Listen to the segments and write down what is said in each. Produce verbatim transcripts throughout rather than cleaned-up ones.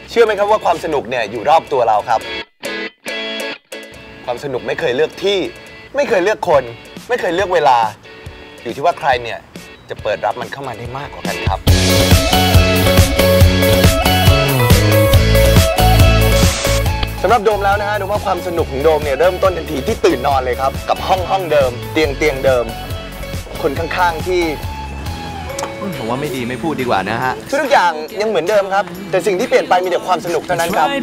เชื่อไหมครับว่าความสนุกเนี่ยอยู่รอบตัวเราครับความสนุกไม่เคยเลือกที่ไม่เคยเลือกคนไม่เคยเลือกเวลาอยู่ที่ว่าใครเนี่ยจะเปิดรับมันเข้ามาได้มากกว่ากันครับสำหรับโดมแล้วนะฮะโดมว่าความสนุกของโดมเนี่ยเริ่มต้นทันทีที่ตื่นนอนเลยครับกับห้องห้องเดิมเตียงเตียงเดิมคนข้างๆที่ผมว่าไม่ดีไม่พูดดีกว่านะฮะทุกอย่างยังเหมือนเดิมครับแต่สิ่งที่เปลี่ยนไปมีแต่ความสนุกเท่านั้นครับ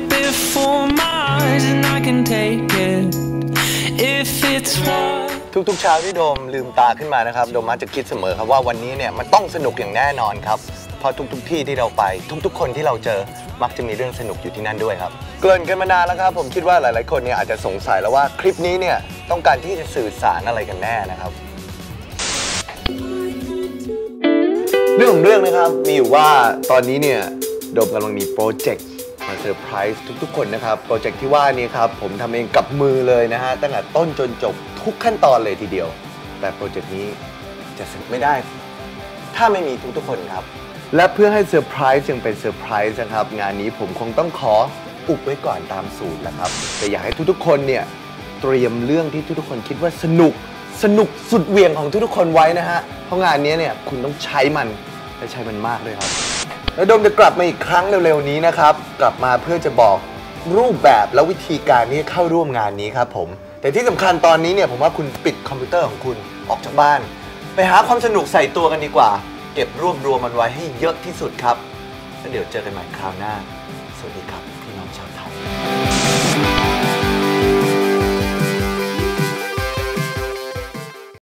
ทุกๆเช้าที่โดมลืมตาขึ้นมานะครับโดมมักจะคิดเสมอครับว่าวันนี้เนี่ยมันต้องสนุกอย่างแน่นอนครับเพราะทุกๆที่ที่เราไปทุกๆคนที่เราเจอมักจะมีเรื่องสนุกอยู่ที่นั่นด้วยครับเกริ่นกันมานานแล้วครับผมคิดว่าหลายๆคนเนี่ยอาจจะสงสัยแล้วว่าคลิปนี้เนี่ยต้องการที่จะสื่อสารอะไรกันแน่นะครับเรื่องของเรื่องนะครับมีอยู่ว่าตอนนี้เนี่ยโดมกำลังมีโปรเจกต์มาเซอร์ไพรส์ทุกๆคนนะครับโปรเจกต์ที่ว่านี้ครับผมทำเองกับมือเลยนะฮะตั้งแต่ต้นจนจบทุกขั้นตอนเลยทีเดียวแต่โปรเจกต์นี้จะสนุกไม่ได้ถ้าไม่มีทุกๆคนครับและเพื่อให้เซอร์ไพรส์ยังเป็นเซอร์ไพรส์นะครับงานนี้ผมคงต้องขออุบไว้ก่อนตามสูตรนะครับแต่อยากให้ทุกๆคนเนี่ยเตรียมเรื่องที่ทุกๆคนคิดว่าสนุกสนุกสุดเหวี่ยงของทุกๆคนไว้นะฮะเพราะงานนี้เนี่ยคุณต้องใช้มันและใช้มันมากด้วยครับแล้วโดมจะกลับมาอีกครั้งเร็วๆนี้นะครับกลับมาเพื่อจะบอกรูปแบบและวิธีการที่เข้าร่วมงานนี้ครับผมแต่ที่สำคัญตอนนี้เนี่ยผมว่าคุณปิดคอมพิวเตอร์ของคุณออกจากบ้านไปหาความสนุกใส่ตัวกันดีกว่าเก็บรวบรวมมันไว้ให้เยอะที่สุดครับแล้วเดี๋ยวเจอกันใหม่คราวหน้าสวัสดีครับพี่น้องชาวไทย